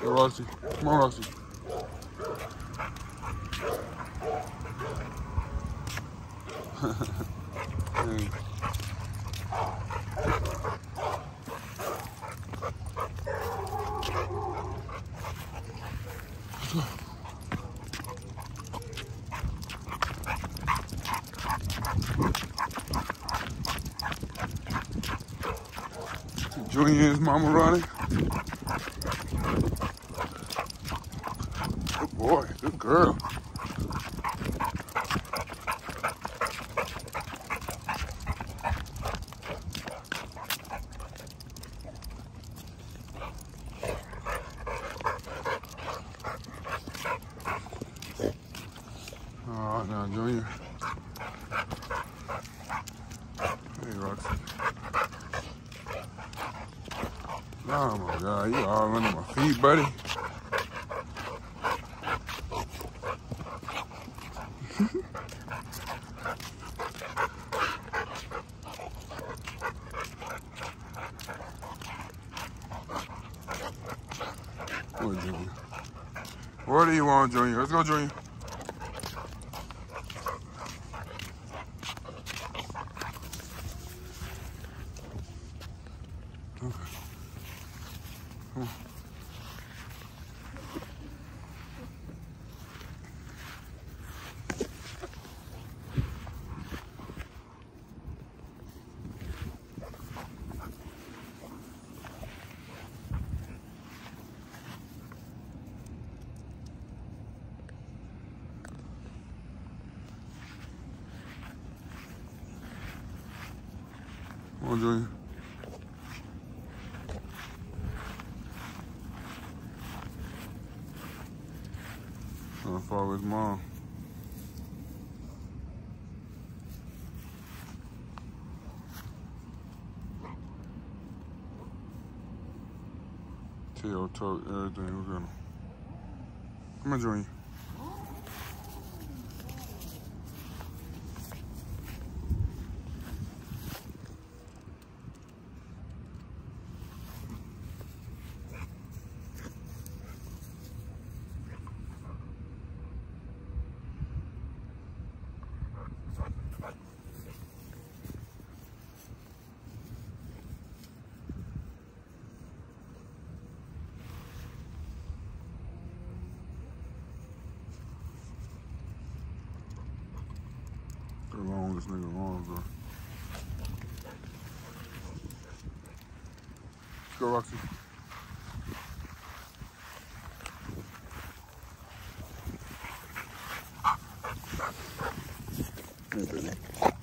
Go, Roxy. Come on, Roxy. Hey. Junior and his mama running. Good boy, good girl. All right now, Junior. Hey, Roxy. Oh my God, you all under my feet, buddy. Boy, Junior. Where do you want, Junior? Let's go, Junior. Okay. Come on. Come on, Junior. Gonna follow his mom. Tail, toe, everything. We're gonna. Come on, Junior. How long this nigga arms are. Let's go, Roxy. Hey, baby.